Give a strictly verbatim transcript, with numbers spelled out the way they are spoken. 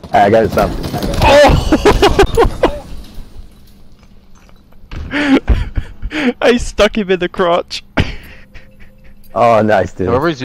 I got some. Oh! I stuck him in the crotch. Oh, nice, dude. Whoever's